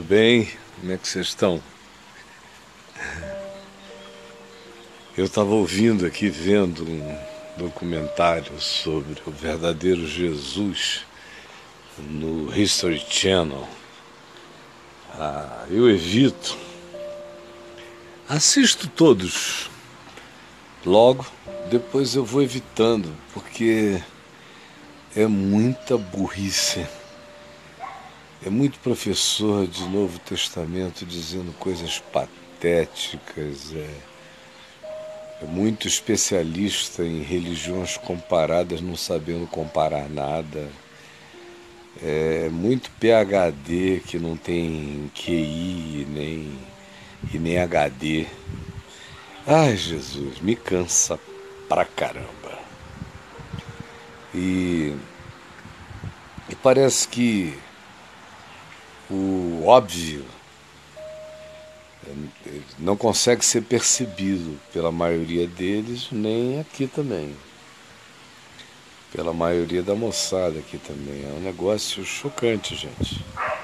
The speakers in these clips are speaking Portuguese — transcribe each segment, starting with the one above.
bem? Como é que vocês estão? Eu estava ouvindo aqui, vendo um documentário sobre o verdadeiro Jesus no History Channel. Eu evito. Assisto todos. Logo, depois eu vou evitando, porque é muita burrice. É muito professor de Novo Testamento dizendo coisas patéticas, é muito especialista em religiões comparadas, não sabendo comparar nada. É muito PhD que não tem QI e nem HD. Ai, Jesus, me cansa pra caramba. E parece que o óbvio não consegue ser percebido pela maioria deles, nem aqui também. Pela maioria da moçada aqui também. É um negócio chocante, gente.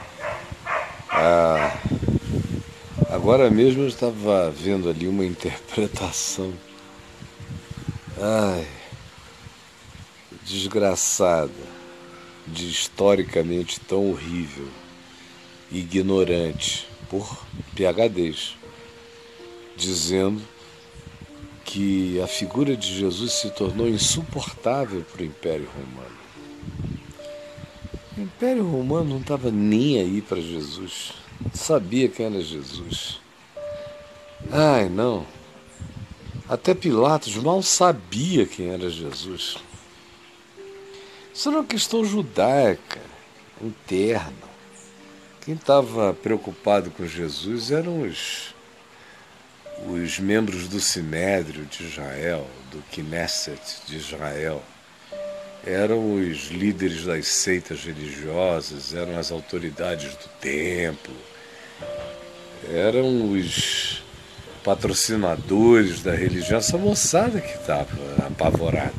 Agora mesmo eu estava vendo ali uma interpretação, ai, desgraçada, de historicamente tão horrível e ignorante por PhDs, dizendo que a figura de Jesus se tornou insuportável para o Império Romano. O Império Romano não estava nem aí para Jesus, sabia quem era Jesus. Ai, não. Até Pilatos mal sabia quem era Jesus. Isso era uma questão judaica, interna. Quem estava preocupado com Jesus eram os membros do Sinédrio de Israel, do Knesset de Israel. Eram os líderes das seitas religiosas, eram as autoridades do templo, eram os patrocinadores da religião, essa moçada que estava apavorada.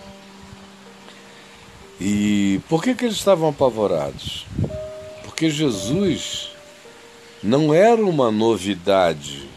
E por que eles estavam apavorados? Porque Jesus não era uma novidade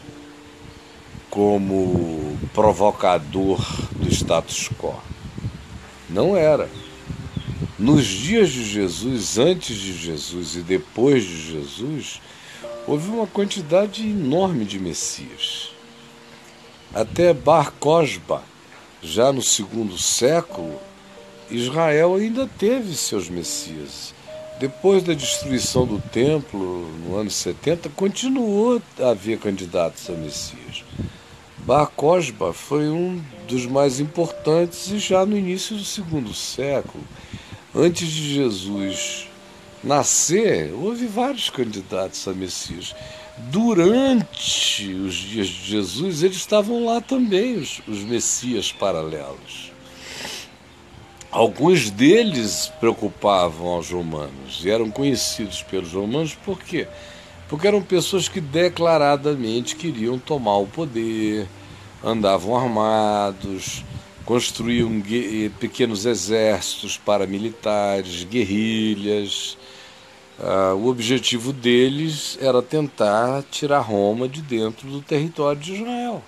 como provocador do status quo. Não era. Nos dias de Jesus, antes de Jesus e depois de Jesus, houve uma quantidade enorme de Messias. Até Bar Kokhba, já no segundo século, Israel ainda teve seus Messias. Depois da destruição do templo, no ano 70, continuou a haver candidatos a Messias. Bar Kokhba foi um dos mais importantes e já no início do segundo século. Antes de Jesus nascer, houve vários candidatos a Messias. Durante os dias de Jesus, eles estavam lá também, os Messias paralelos. Alguns deles preocupavam aos romanos e eram conhecidos pelos romanos por quê? Porque eram pessoas que declaradamente queriam tomar o poder, andavam armados, construíam pequenos exércitos paramilitares, guerrilhas. O objetivo deles era tentar tirar Roma de dentro do território de Israel.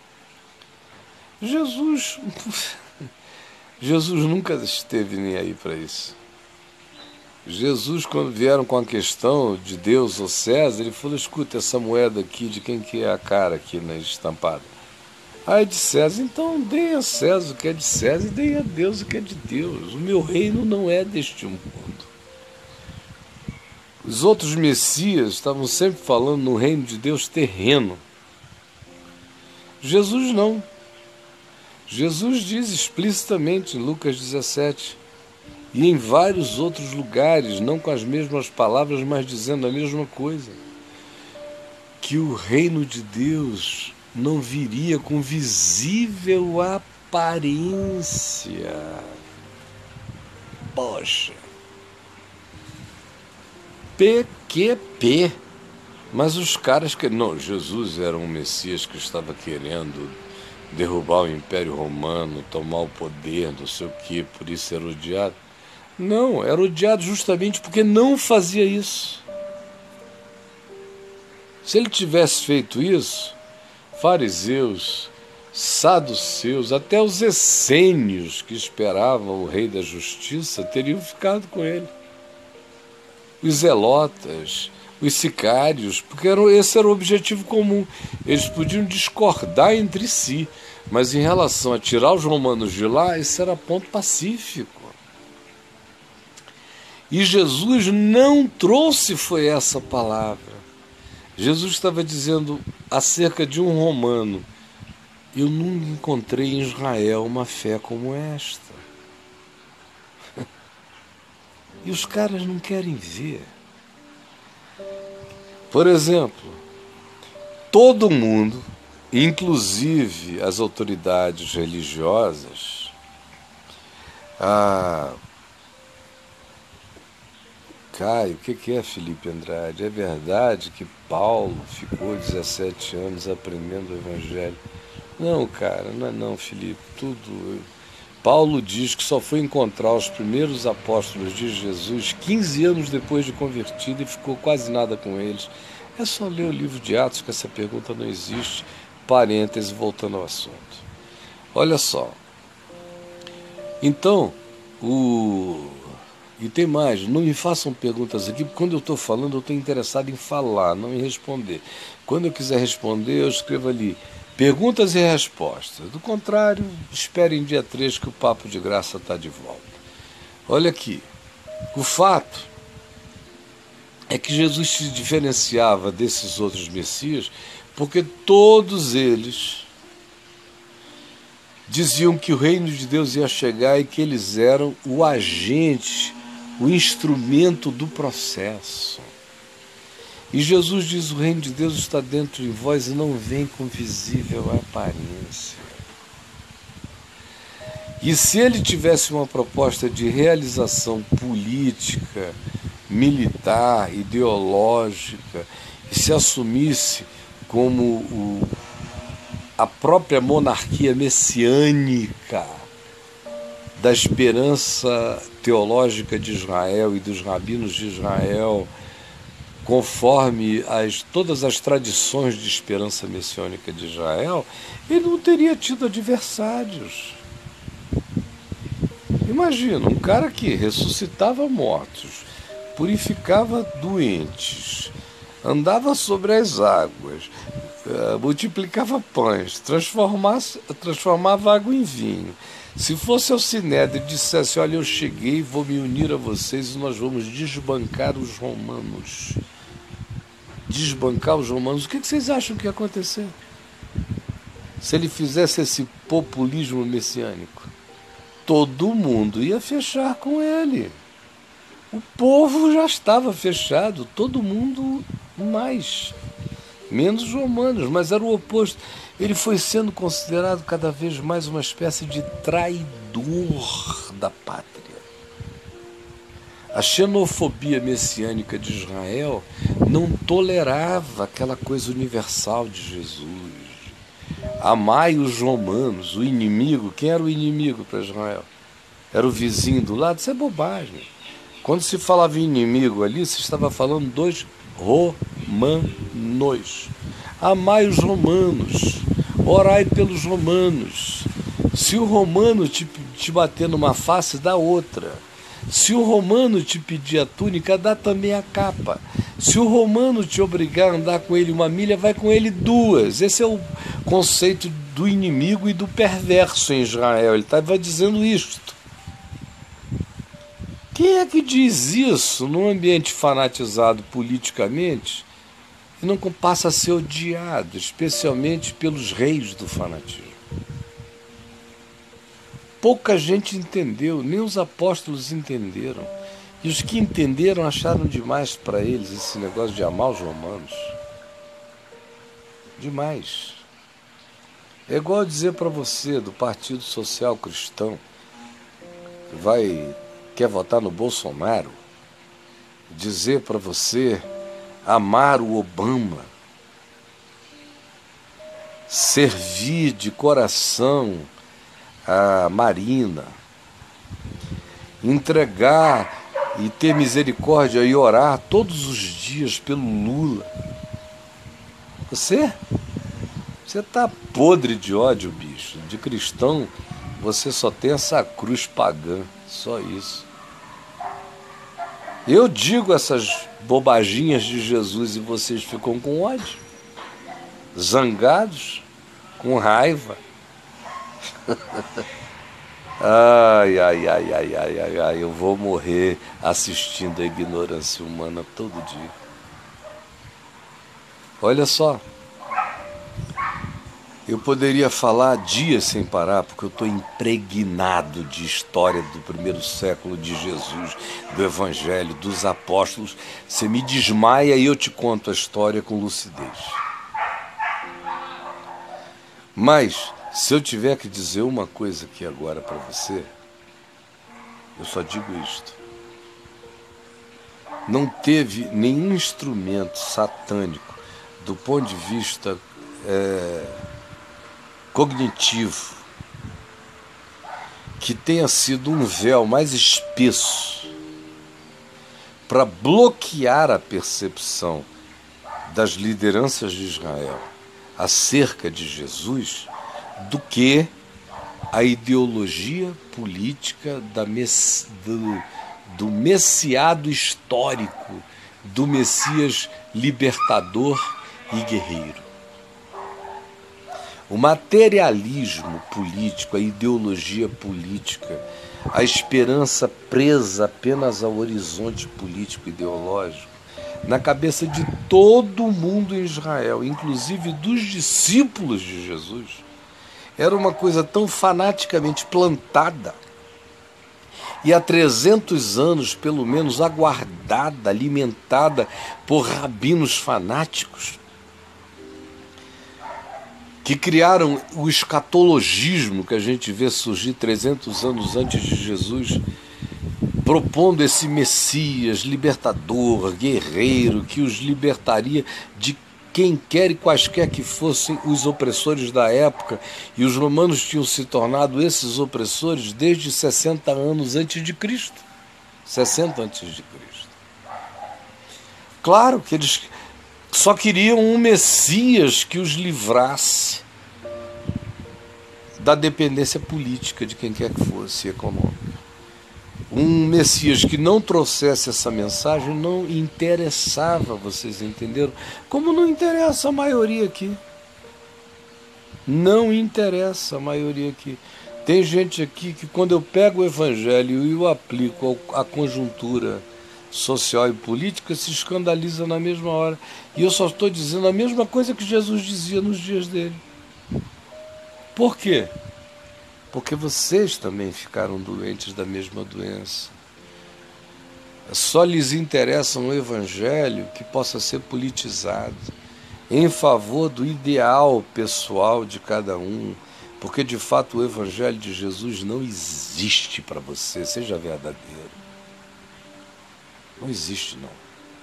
Jesus nunca esteve nem aí para isso. Jesus, quando vieram com a questão de Deus ou César, ele falou: escuta, essa moeda aqui, de quem que é a cara aqui na estampada? Ah, é de César. Então deem a César o que é de César e deem a Deus o que é de Deus. O meu reino não é deste mundo. Os outros messias estavam sempre falando no reino de Deus terreno. Jesus não. Jesus diz explicitamente em Lucas 17, e em vários outros lugares, não com as mesmas palavras, mas dizendo a mesma coisa, que o reino de Deus não viria com visível aparência. Poxa, PQP. Mas os caras que... Não, Jesus era um Messias que estava querendo derrubar o Império Romano, tomar o poder, não sei o quê, por isso era odiado. Não, era odiado justamente porque não fazia isso. Se ele tivesse feito isso, fariseus, saduceus, até os essênios que esperavam o rei da justiça teriam ficado com ele. Os zelotas, os sicários, porque esse era o objetivo comum. Eles podiam discordar entre si, mas em relação a tirar os romanos de lá, esse era ponto pacífico. E Jesus não trouxe foi essa palavra. Jesus estava dizendo acerca de um romano: eu nunca encontrei em Israel uma fé como esta. E os caras não querem ver. Por exemplo, todo mundo, inclusive as autoridades religiosas, Caio, o que é Felipe Andrade? É verdade que Paulo ficou 17 anos aprendendo o Evangelho? Não, cara, não é não, Felipe. Paulo diz que só foi encontrar os primeiros apóstolos de Jesus 15 anos depois de convertido e ficou quase nada com eles. É só ler o livro de Atos que essa pergunta não existe. Parêntese, voltando ao assunto. Olha só. Então, E tem mais, não me façam perguntas aqui, porque quando eu estou falando eu estou interessado em falar, não em responder. Quando eu quiser responder, eu escrevo ali perguntas e respostas. Do contrário, esperem dia 3 que o Papo de Graça está de volta. Olha aqui, o fato é que Jesus se diferenciava desses outros messias porque todos eles diziam que o reino de Deus ia chegar e que eles eram o agente, o instrumento do processo. E Jesus diz: o reino de Deus está dentro de vós e não vem com visível aparência. E se ele tivesse uma proposta de realização política, militar, ideológica, e se assumisse como a própria monarquia messiânica da esperança teológica de Israel e dos rabinos de Israel, conforme todas as tradições de esperança messiânica de Israel, ele não teria tido adversários. Imagina, um cara que ressuscitava mortos, purificava doentes, andava sobre as águas, multiplicava pães, transformava água em vinho. Se fosse ao Sinédrio e dissesse: olha, eu cheguei, vou me unir a vocês e nós vamos desbancar os romanos. Desbancar os romanos, o que vocês acham que ia acontecer? Se ele fizesse esse populismo messiânico, todo mundo ia fechar com ele. O povo já estava fechado, todo mundo mais. Menos os romanos, mas era o oposto. Ele foi sendo considerado cada vez mais uma espécie de traidor da pátria. A xenofobia messiânica de Israel não tolerava aquela coisa universal de Jesus. Amai os romanos, o inimigo. Quem era o inimigo para Israel? Era o vizinho do lado? Isso é bobagem. Quando se falava em inimigo ali, se estava falando dos romanos. Amai os romanos, orai pelos romanos. Se o romano te bater numa face, dá outra. Se o romano te pedir a túnica, dá também a capa. Se o romano te obrigar a andar com ele 1 milha, vai com ele 2. Esse é o conceito do inimigo e do perverso em Israel. Ele estava dizendo isto. Quem é que diz isso num ambiente fanatizado politicamente e não passa a ser odiado, especialmente pelos reis do fanatismo? Pouca gente entendeu, nem os apóstolos entenderam. E os que entenderam acharam demais para eles esse negócio de amar os romanos. Demais. É igual dizer para você do Partido Social Cristão, que quer votar no Bolsonaro, dizer para você amar o Obama, servir de coração a Marina, entregar e ter misericórdia e orar todos os dias pelo Lula. Você tá podre de ódio, bicho. De cristão, você só tem essa cruz pagã, só isso. Eu digo essas bobaginhas de Jesus e vocês ficam com ódio, zangados, com raiva. Ai, ai, ai, ai, ai, ai, ai, eu vou morrer assistindo a ignorância humana todo dia. Olha só, eu poderia falar dias sem parar, porque eu estou impregnado de história do primeiro século de Jesus, do Evangelho, dos apóstolos. Você me desmaia e eu te conto a história com lucidez. Mas, se eu tiver que dizer uma coisa aqui agora para você, eu só digo isto. Não teve nenhum instrumento satânico do ponto de vista cognitivo que tenha sido um véu mais espesso para bloquear a percepção das lideranças de Israel acerca de Jesus do que a ideologia política do messiado histórico, do Messias libertador e guerreiro. O materialismo político, a ideologia política, a esperança presa apenas ao horizonte político ideológico, na cabeça de todo mundo em Israel, inclusive dos discípulos de Jesus, era uma coisa tão fanaticamente plantada e há 300 anos, pelo menos, aguardada, alimentada por rabinos fanáticos, que criaram o escatologismo que a gente vê surgir 300 anos antes de Jesus, propondo esse Messias libertador, guerreiro, que os libertaria de quem quer e quaisquer que fossem os opressores da época, e os romanos tinham se tornado esses opressores desde 60 anos antes de Cristo. 60 antes de Cristo. Claro que eles só queriam um Messias que os livrasse da dependência política de quem quer que fosse, econômica. Um Messias que não trouxesse essa mensagem não interessava, vocês entenderam? Como não interessa a maioria aqui. Não interessa a maioria aqui. Tem gente aqui que quando eu pego o Evangelho e o aplico à conjuntura social e política, se escandaliza na mesma hora. E eu só estou dizendo a mesma coisa que Jesus dizia nos dias dele. Por quê? Porque vocês também ficaram doentes da mesma doença. Só lhes interessa um evangelho que possa ser politizado em favor do ideal pessoal de cada um, porque de fato o evangelho de Jesus não existe para você, seja verdadeiro. Não existe, não.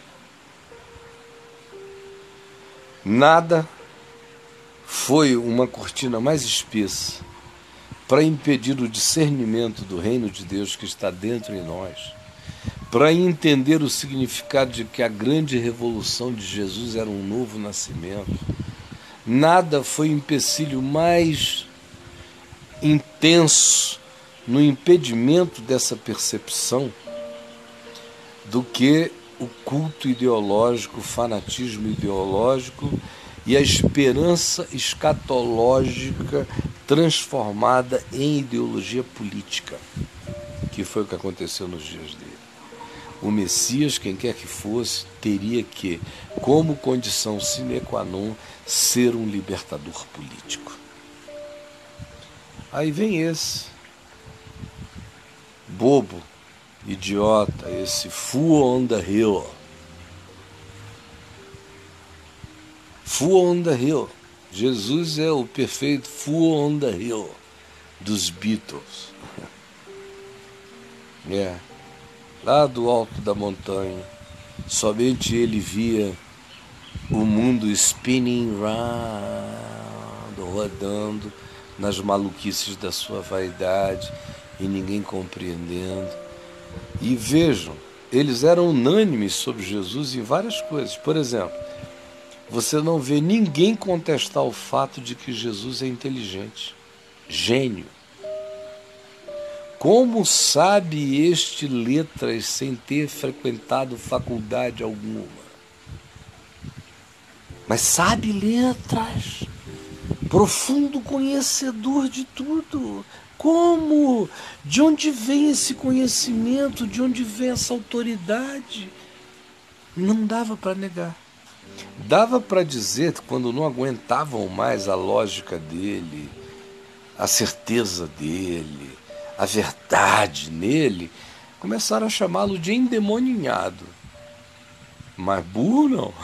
Nada foi uma cortina mais espessa para impedir o discernimento do reino de Deus que está dentro de nós, para entender o significado de que a grande revolução de Jesus era um novo nascimento. Nada foi empecilho mais intenso no impedimento dessa percepção do que o culto ideológico, o fanatismo ideológico e a esperança escatológica transformada em ideologia política, que foi o que aconteceu nos dias dele. O Messias, quem quer que fosse, teria que, como condição sine qua non, ser um libertador político. Aí vem esse bobo, idiota, esse fool on the hill. Fool on the hill. Jesus é o perfeito fool on the hill dos Beatles. Lá do alto da montanha, somente ele via o mundo spinning round, rodando nas maluquices da sua vaidade e ninguém compreendendo. E vejam, eles eram unânimes sobre Jesus em várias coisas. Por exemplo, você não vê ninguém contestar o fato de que Jesus é inteligente, gênio. Como sabe este letras sem ter frequentado faculdade alguma? Mas sabe letras, profundo conhecedor de tudo. Como? De onde vem esse conhecimento? De onde vem essa autoridade? Não dava para negar. Dava para dizer que quando não aguentavam mais a lógica dele, a certeza dele, a verdade nele, começaram a chamá-lo de endemoninhado. Mas burro não.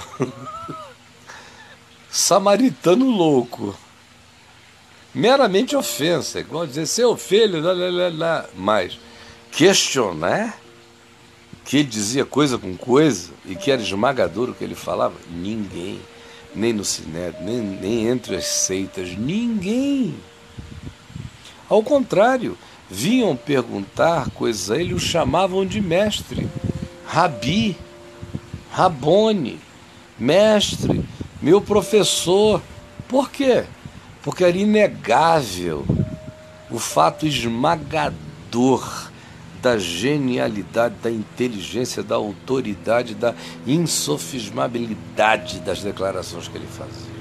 Samaritano louco. Meramente ofensa, igual dizer seu filho, mas questionar que ele dizia coisa com coisa e que era esmagador o que ele falava, ninguém, nem no Sinédrio, nem entre as seitas, ninguém. Ao contrário, vinham perguntar coisas a ele, o chamavam de mestre, rabi, rabone, mestre, meu professor. Por quê? Porque era inegável o fato esmagador da genialidade, da inteligência, da autoridade, da insofismabilidade das declarações que ele fazia.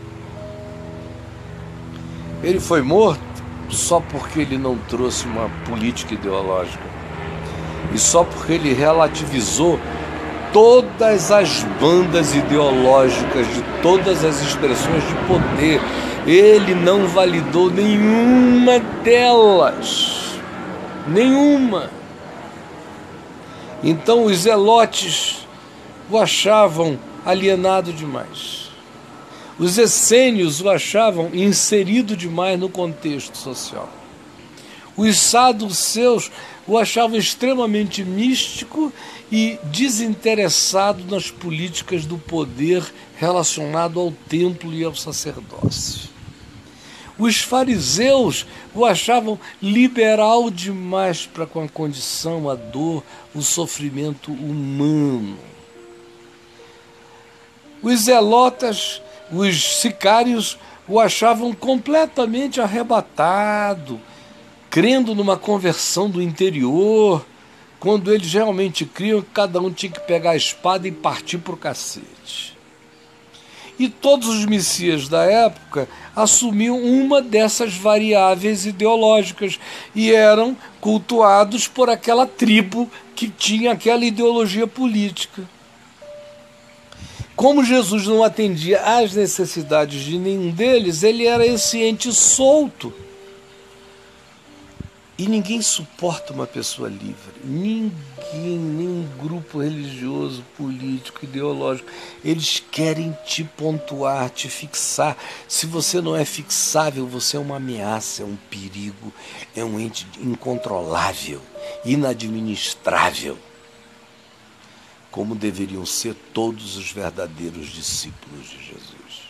Ele foi morto só porque ele não trouxe uma política ideológica e só porque ele relativizou todas as bandas ideológicas de todas as expressões de poder. Ele não validou nenhuma delas. Nenhuma. Então os zelotes o achavam alienado demais. Os essênios o achavam inserido demais no contexto social. Os saduceus o achavam extremamente místico e desinteressado nas políticas do poder relacionado ao templo e ao sacerdócio. Os fariseus o achavam liberal demais para com a condição, a dor, o sofrimento humano. Os zelotas, os sicários, o achavam completamente arrebatado, crendo numa conversão do interior, quando eles realmente criam que cada um tinha que pegar a espada e partir para o cacete. E todos os messias da época assumiam uma dessas variáveis ideológicas e eram cultuados por aquela tribo que tinha aquela ideologia política. Como Jesus não atendia às necessidades de nenhum deles, ele era esse ente solto. E ninguém suporta uma pessoa livre. Ninguém, nenhum grupo religioso, político, ideológico. Eles querem te pontuar, te fixar. Se você não é fixável, você é uma ameaça, é um perigo, é um ente incontrolável, inadministrável. Como deveriam ser todos os verdadeiros discípulos de Jesus.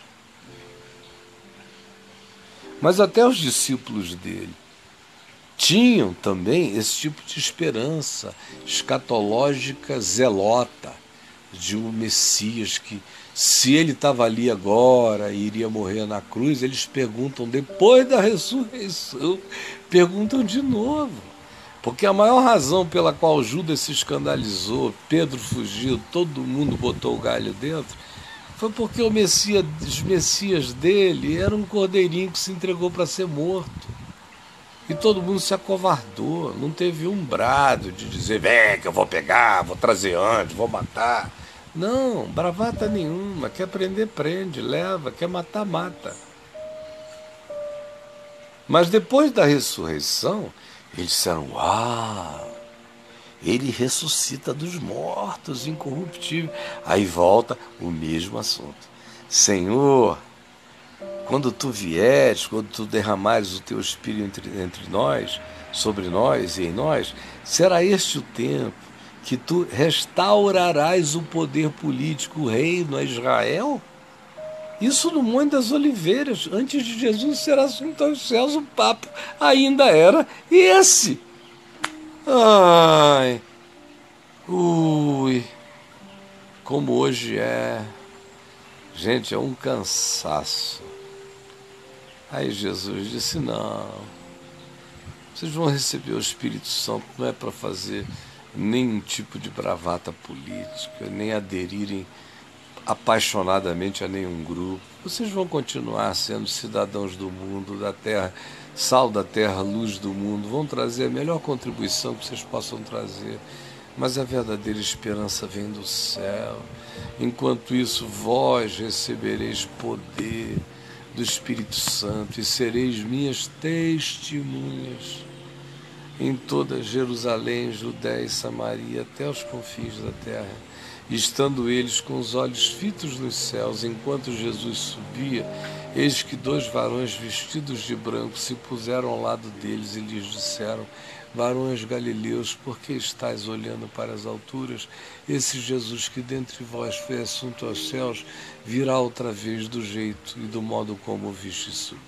Mas até os discípulos dele tinham também esse tipo de esperança escatológica zelota de um Messias que, se ele estava ali agora e iria morrer na cruz, eles perguntam depois da ressurreição, perguntam de novo. Porque a maior razão pela qual Judas se escandalizou, Pedro fugiu, todo mundo botou o galho dentro, foi porque os messias dele era um cordeirinho que se entregou para ser morto. E todo mundo se acovardou, não teve um brado de dizer, vem que eu vou pegar, vou trazer antes, vou matar. Não, bravata nenhuma, quer prender, prende, leva, quer matar, mata. Mas depois da ressurreição, eles disseram, uau, ele ressuscita dos mortos, incorruptível. Aí volta o mesmo assunto. Senhor, quando tu vieres, quando tu derramares o teu Espírito entre nós, sobre nós e em nós, será este o tempo que tu restaurarás o poder político, o reino a Israel? Isso no Monte das Oliveiras, antes de Jesus ser assunto aos céus, o papo ainda era esse. Ai, ui, como hoje é. Gente, é um cansaço. Aí Jesus disse, não, vocês vão receber o Espírito Santo, não é para fazer nenhum tipo de bravata política, nem aderirem apaixonadamente a nenhum grupo. Vocês vão continuar sendo cidadãos do mundo, da terra, sal da terra, luz do mundo, vão trazer a melhor contribuição que vocês possam trazer, mas a verdadeira esperança vem do céu. Enquanto isso, vós recebereis poder do Espírito Santo e sereis minhas testemunhas em toda Jerusalém, Judéia e Samaria, até os confins da terra. E estando eles com os olhos fitos nos céus, enquanto Jesus subia, eis que 2 varões vestidos de branco se puseram ao lado deles e lhes disseram, varões galileus, por que estáis olhando para as alturas? Esse Jesus que dentre vós foi assunto aos céus, virá outra vez do jeito e do modo como o viste subir.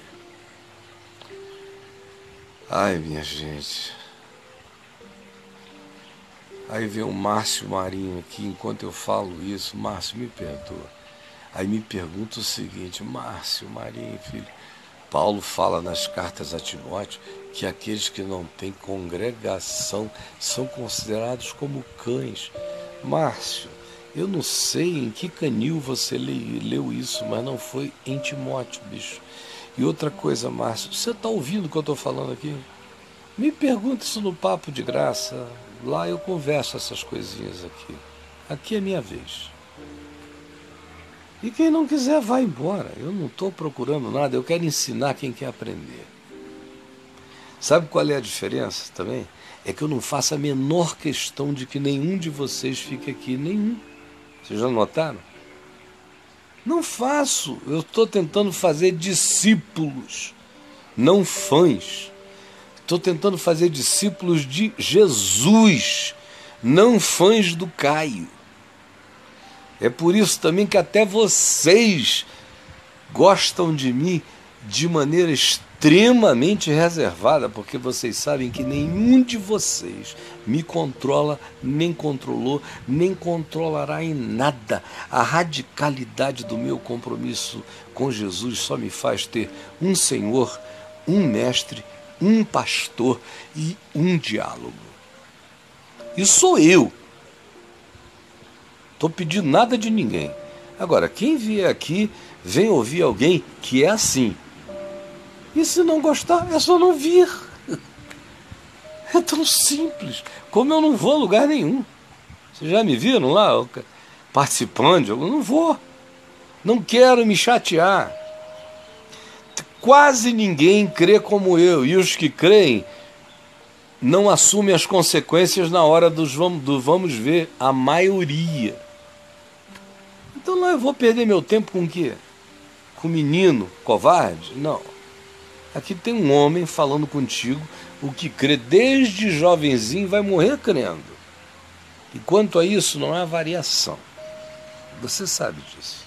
Ai, minha gente. Aí vem o Márcio Marinho aqui, enquanto eu falo isso, Márcio, me perdoa. Aí me pergunta o seguinte, Márcio Marinho, filho, Paulo fala nas cartas a Timóteo que aqueles que não têm congregação são considerados como cães. Márcio, eu não sei em que canil você leu isso, mas não foi em Timóteo, bicho. E outra coisa, Márcio, você está ouvindo o que eu estou falando aqui? Me pergunta isso no Papo de Graça. Lá eu converso essas coisinhas aqui. Aqui é minha vez. E quem não quiser, vai embora. Eu não estou procurando nada, eu quero ensinar quem quer aprender. Sabe qual é a diferença também? É que eu não faço a menor questão de que nenhum de vocês fique aqui. Nenhum. Vocês já notaram? Não faço. Eu estou tentando fazer discípulos, não fãs. Estou tentando fazer discípulos de Jesus, não fãs do Caio. É por isso também que até vocês gostam de mim de maneira extremamente reservada, porque vocês sabem que nenhum de vocês me controla, nem controlou, nem controlará em nada. A radicalidade do meu compromisso com Jesus só me faz ter um Senhor, um mestre, um pastor e um diálogo. E sou eu. Estou pedindo nada de ninguém. Agora, quem vier aqui, vem ouvir alguém que é assim. E se não gostar, é só não vir. É tão simples. Como eu não vou a lugar nenhum. Vocês já me viram lá participando de algo? Não vou. Não quero me chatear. Quase ninguém crê como eu. E os que creem não assumem as consequências na hora do vamos ver. A maioria. Então lá eu vou perder meu tempo com o quê? Com menino covarde? Não. Aqui tem um homem falando contigo, o que crê desde jovenzinho vai morrer crendo. E quanto a isso, não há variação. Você sabe disso.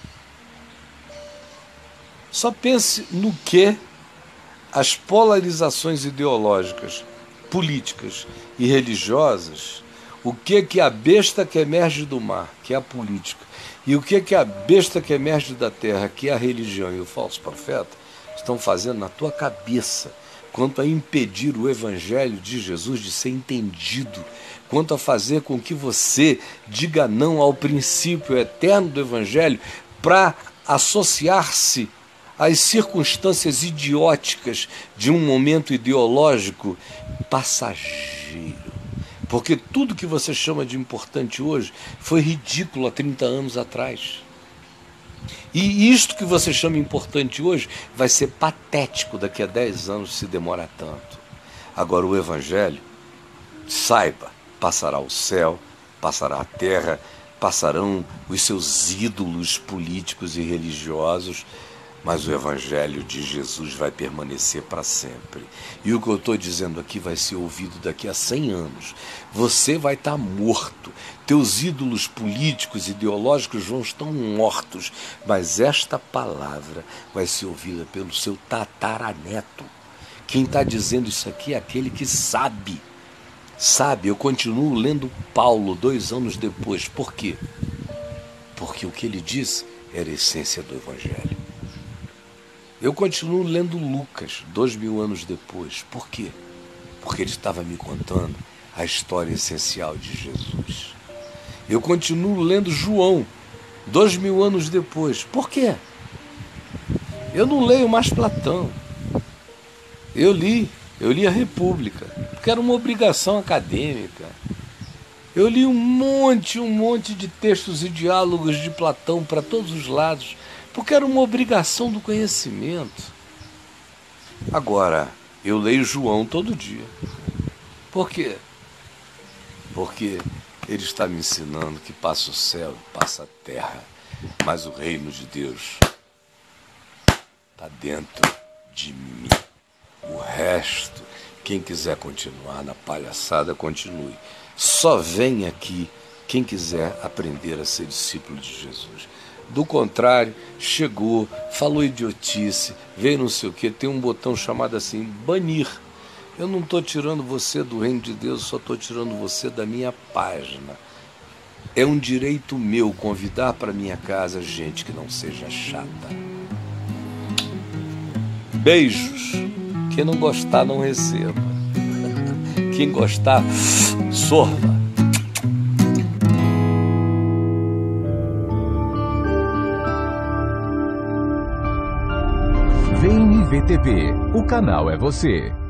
Só pense no que as polarizações ideológicas, políticas e religiosas, o que a besta que emerge do mar, que é a política, e o que a besta que emerge da terra, que é a religião e o falso profeta, estão fazendo na tua cabeça, quanto a impedir o evangelho de Jesus de ser entendido, quanto a fazer com que você diga não ao princípio eterno do evangelho para associar-se às circunstâncias idióticas de um momento ideológico passageiro. Porque tudo que você chama de importante hoje foi ridículo há 30 anos atrás. E isto que você chama importante hoje vai ser patético daqui a 10 anos se demorar tanto. Agora o evangelho, saiba, passará o céu, passará a terra, passarão os seus ídolos políticos e religiosos, mas o evangelho de Jesus vai permanecer para sempre. E o que eu estou dizendo aqui vai ser ouvido daqui a 100 anos. Você vai estar morto. Teus ídolos políticos, ideológicos vão estar mortos. Mas esta palavra vai ser ouvida pelo seu tataraneto. Quem está dizendo isso aqui é aquele que sabe. Sabe, eu continuo lendo Paulo 2 anos depois. Por quê? Porque o que ele diz era a essência do Evangelho. Eu continuo lendo Lucas 2000 anos depois. Por quê? Porque ele estava me contando a história essencial de Jesus. Eu continuo lendo João 2000 anos depois. Por quê? Eu não leio mais Platão. Eu li a República, porque era uma obrigação acadêmica. Eu li um monte de textos e diálogos de Platão para todos os lados, porque era uma obrigação do conhecimento. Agora, eu leio João todo dia. Por quê? Porque ele está me ensinando que passa o céu, passa a terra, mas o reino de Deus está dentro de mim. O resto, quem quiser continuar na palhaçada, continue. Só vem aqui quem quiser aprender a ser discípulo de Jesus. Do contrário, chegou, falou idiotice, veio não sei o quê, tem um botão chamado assim, banir. Eu não estou tirando você do reino de Deus, só estou tirando você da minha página. É um direito meu convidar para minha casa gente que não seja chata. Beijos. Quem não gostar, não receba. Quem gostar, sorva. Vem IVTV, o canal é você.